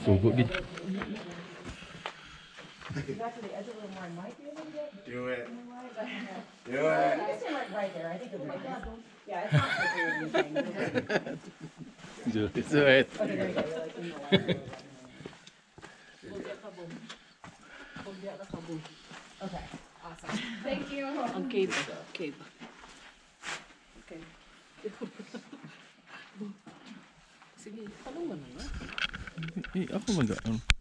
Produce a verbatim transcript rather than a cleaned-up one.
Sugo gid. Got to the edge a little more, I might be able to get. Do it. Do I it. can stand right, right there, I think it'll be fine. Yeah, it's not like we're anything. Do it. Do it. Okay, there you go, you're like in the line. Okay, awesome. Thank you. Okay ba? Okay ba? Okay. Sige, tanong mo na nga. Eh, ako mag